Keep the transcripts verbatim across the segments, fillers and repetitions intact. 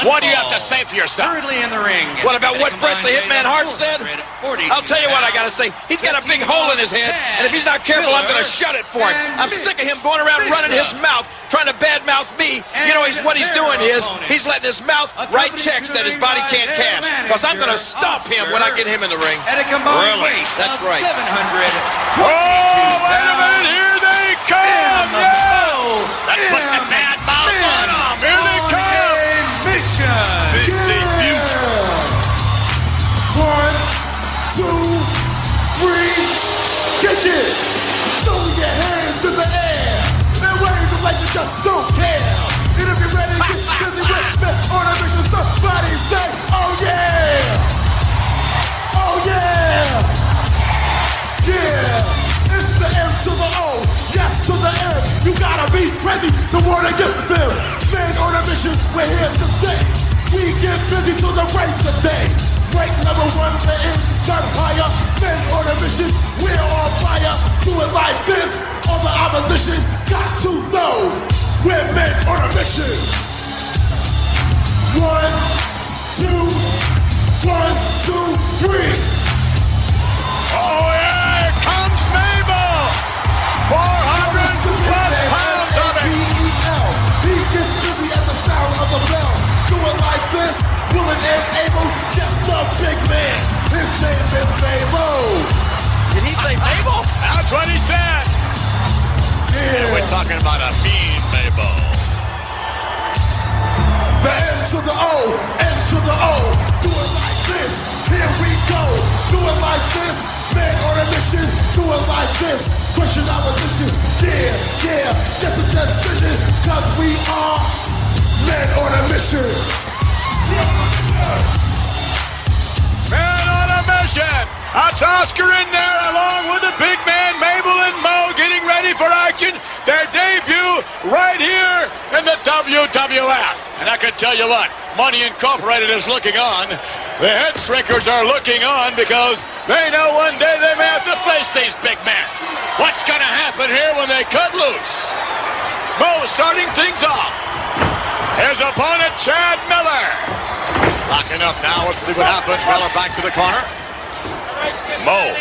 What do you have to say for yourself? Currently in the ring. What about what Bret the Hitman Hart said? I'll tell you what I gotta say. He's got a big hole in his head, and if he's not careful, I'm gonna shut it for him. I'm sick of him going around running his mouth, trying to badmouth me. You know, he's what he's doing is he's letting his mouth write checks that his body can't cash. Because I'm gonna stop him when I get him in the ring. At a combined Really? weight That's of right. seven hundred Oh, twenty-two wait a minute, here they come! Yeah! Let's put the bad mouth on them. Here they come! Mission. Big debut. One, two, three, kick it! Throw your hands in the air and wave them like you just don't care. And if you're ready to get busy with me on a mission, somebody say, oh yeah! Oh yeah! Yeah! It's the M to the O, yes to the M. You gotta be crazy to wanna get them. Men on a mission, we're here to say, we get busy till the break of day. Break number one, the end, gun higher. Men on a mission, we're on fire. Do it like this, all the opposition got to know we're men on a mission. One, two, one, two, three. Oh, yeah, here comes Mabel! four hundred plus pounds of it! He gets busy at the sound of the bell. Do it like this, willing and able, just a big man. His name is Mabel. Did he say Mabel? That's what he said! Yeah. We're talking about a mean Mabel. The N to the O, N to the O. Do it like this, here we go. Do it like this, man on a mission. Do it like this, pushing opposition. Yeah, yeah, get the decision, cause we are men on a mission. Man on a mission! That's Oscar in there along with the big man Mabel and Mo getting ready for action. Their debut right here in the W W F. And I can tell you what, Money Incorporated is looking on. The head shrinkers are looking on because they know one day they may have to face these big men. What's going to happen here when they cut loose? Mo starting things off. His opponent, Chad Miller. Locking up now. Let's see what happens. Miller back to the corner. Mo.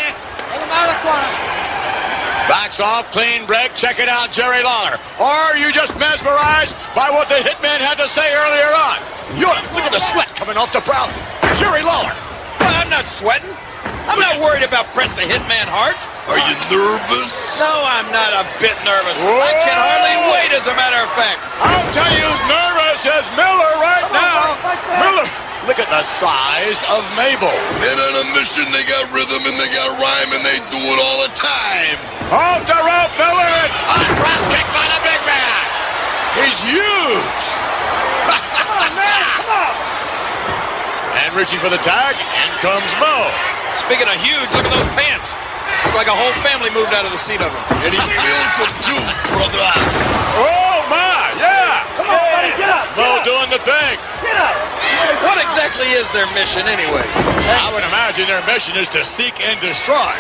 Backs off, clean break. Check it out, Jerry Lawler. Or are you just mesmerized by what the Hitman had to say earlier on? You're, look at the sweat coming off the brow. Jerry Lawler. Well, I'm not sweating. I'm not worried about Bret the Hitman Hart. Are you nervous? No, I'm not a bit nervous. Whoa. I can hardly wait, as a matter of fact. I'll tell you who's nervous is Miller right now. Miller. Look at the size of Mabel. Men on a mission, they got rhythm and they got rhyme and they do it all the time. Off the rope, Miller, and a drop kick by the big man. He's huge. Come on, man, come on. And reaching for the tag, in comes Mo. Speaking of huge, look at those pants. Look like a whole family moved out of the seat of them. And he feels them too, brother. Oh, my, yeah. Come on, buddy, get up. Mo Get up. doing the thing. Get up. What exactly is their mission, anyway? I would imagine their mission is to seek and destroy.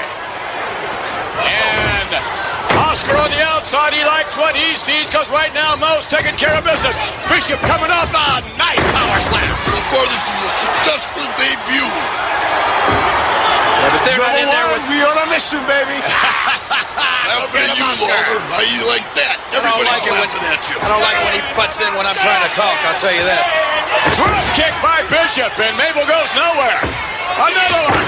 And Oscar on the outside, he likes what he sees because right now Mo's taking care of business. Bishop coming off a nice power slam. So far, this is a successful debut. Yeah, but they're not in there with... We on a mission, baby. After you, Lawler, how you like that? I don't like Everybody's it when, laughing at you. I don't like it when he butts in when I'm trying to talk, I'll tell you that. Drop kick by Bishop, and Mabel goes nowhere. Another one.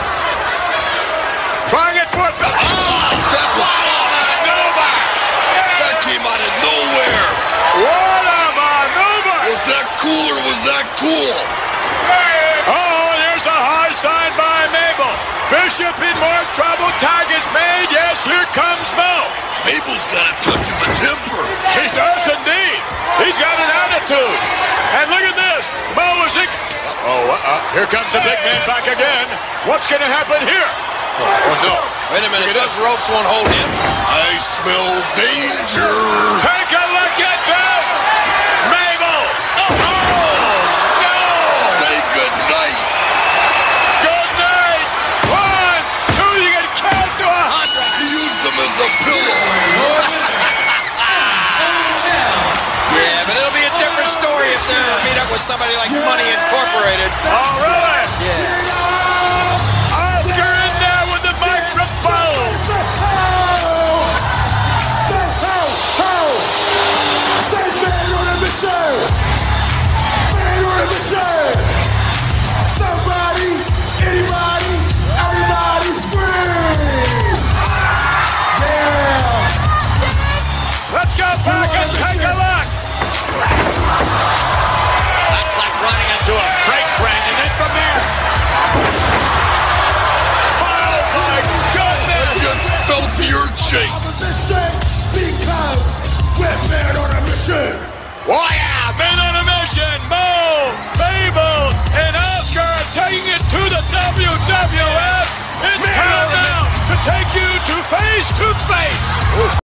Trying it for... Oh, That was maneuver. That came out of nowhere. What a maneuver. Was that cool or was that cool? Oh, there's a high sign by Mabel. Bishop in more trouble. Tag is made. Yes, here comes Mo. Mabel's got a touch of a temper. He does indeed. He's got an attitude. And look at this. Mo is in... Uh-oh, uh-oh. Here comes the big man back again. What's going to happen here? Oh, no. Wait a minute, those ropes won't hold him. I smell danger. Take a look at this. Mabel. Oh, no. Say good night. Good night. One, two, you can count to a hundred. He used them as a pillow. Yeah, but it'll be a different story if they meet up with somebody like Money Incorporated. Oh, really? Yeah. Oscar in there with the microphone. Say man on a mission. Man on a mission. Somebody, anybody, everybody scream. Yeah. Let's go back and take a look. That's like running into a freight train, and then from there. Oh, my goodness. Just felt the earth shake. I'm a mission because we're man on a mission. Oh, yeah, men on a mission. Mo, Mabel, and Oscar are taking it to the W W F. It's time now to take you to face to face.